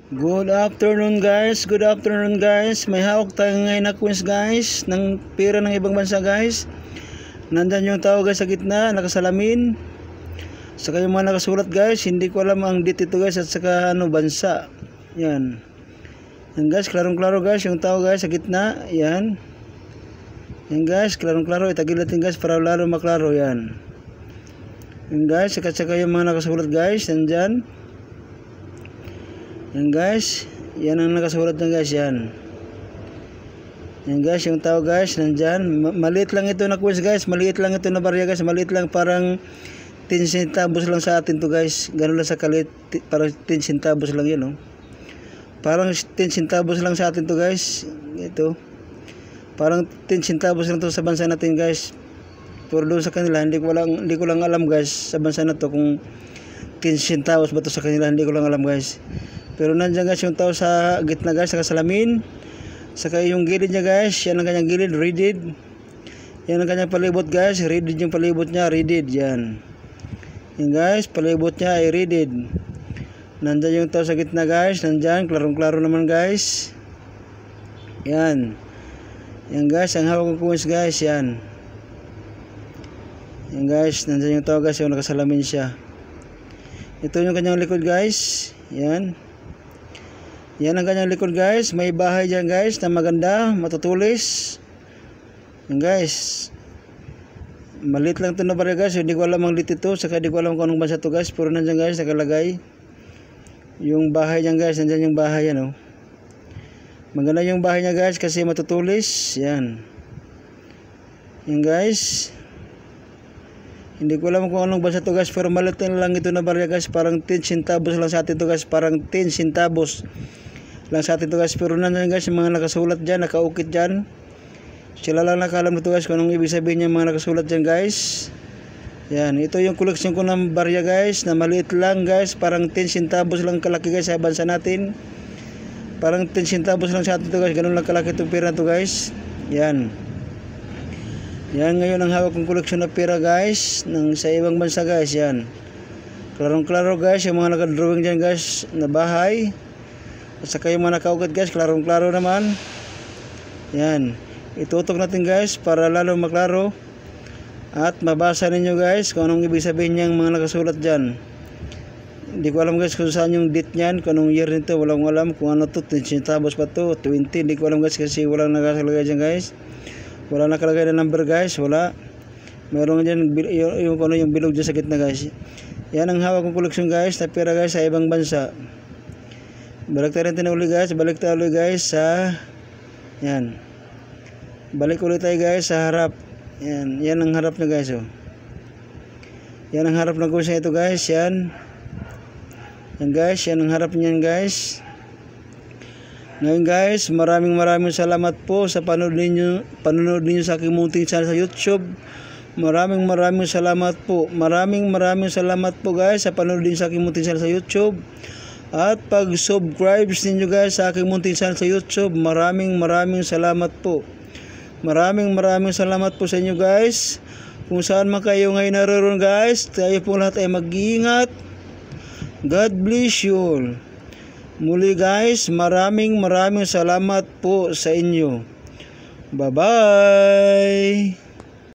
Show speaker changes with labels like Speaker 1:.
Speaker 1: Good afternoon guys, good afternoon guys. May hawak tayo ngayon na coins guys, ng pera ng ibang bansa guys. Nandyan yung tao guys sa gitna, nakasalamin. Saka yung mga nakasulat guys, hindi ko alam ang date ito guys at saka ano bansa. Yan. Yan guys, klarong-klaro guys yung tao guys sa gitna. Yan. Yan guys, klarong-klaro. Itagil natin guys para lalo maklaro yan. Yan guys, saka yung mga nakasulat guys, nandyan. Yan guys, yan ang nakasulat na guys, yan. Yan guys, yung tao guys, nandyan. Maliit lang ito na quiz guys, maliit lang ito na barya guys, maliit lang, parang 10 centavos lang sa atin to guys. Ganun lang sa kalit, parang 10 centavos lang yun, no? Parang 10 centavos lang sa atin to guys. Ito. Parang 10 centavos lang to sa bansa natin guys. Pero doon sa kanila, hindi ko lang alam guys, sa bansa na to kung 10 centavos ba to sa kanila, hindi ko lang alam guys. Pero nandiyan guys yung tao sa gitna guys, sa kasalamin. Saka yung gilid niya guys, yan ang kanyang gilid, readed. Yan ang kanyang palibot guys, readed yung palibot niya, readed, yan. Yan guys, palibot niya ay readed. Nandiyan yung tao sa gitna guys, nandiyan, klarong-klaro naman guys. Yan. Yan guys, ang hawak ng coins guys, yan. Yan guys, nandiyan yung tao guys, yung nakasalamin siya. Ito yung kanyang likod guys, yan. Yan ang kanyang likod guys. May bahay dyan guys na maganda, matutulis. Yan guys. Maliit lang ito na barya guys. Hindi ko alam ang lit ito. Saka hindi ko alam kung anong bansa ito guys. Pero nandyan guys, nakalagay. Yung bahay dyan guys. Nandyan yung bahay yan, oh. Maganda yung bahay niya guys kasi matutulis. Yan. Yan guys. Hindi ko alam kung anong bansa ito guys. Pero maliit lang ito na barya guys. Parang 10 centavos lang sa atin ito guys. Parang 10 centavos lang sa atin ito guys. Pero nandiyan guys yung mga nakasulat dyan, nakaukit dyan. Sila lang nakalam nito guys kung anong ibig sabihin yung mga nakasulat dyan guys. Yan, ito yung koleksyon ko ng barya guys, na maliit lang guys. Parang 10 centavos lang kalaki guys sa bansa natin. Parang 10 centavos lang sa atin ito guys. Ganun lang kalaki itong pera na ito guys. Yan. Yan ngayon ang hawak kong koleksyon na pera guys, sa ibang bansa guys. Yan. Klarong-klaro guys yung mga nakadrawing dyan guys na bahay. At saka yung mga nakaugat guys, klarong-klaro naman. Yan. Itutok natin guys para lalo maklaro. At mabasa ninyo guys kung anong ibig sabihin niyang mga nakasulat dyan. Hindi ko alam guys kung saan yung date niyan, kung anong year nito. Walang alam kung ano to, 10 centavos pa to, 20. Hindi ko alam guys kasi walang nakasalagay dyan guys. Wala nakalagay na number guys, wala. Meron dyan yung bilog dyan sa gitna guys. Yan ang hawak kong koleksyon guys na pera guys sa ibang bansa. Balik tayo rin uli guys, balik tayo ulit guys sa yan. Balik ulit tayo guys sa harap. Yan, yan ang harap na guys, oh. Yan ang harap ng coins na ito guys, yan. Yan guys, yan ang harap niyan guys. Ngayon guys, maraming salamat po sa panonood ninyo sa aking munting channel sa YouTube. Maraming salamat po. Maraming salamat po guys sa panonood ninyo sa aking munting channel sa YouTube. At pag-subscribe ninyo guys sa aking munting channel sa YouTube. Maraming salamat po. Maraming salamat po sa inyo guys. Kung saan man kayo ngayon naroon guys, tayo po lahat ay mag-iingat. God bless you all. Muli guys, maraming salamat po sa inyo. Bye-bye.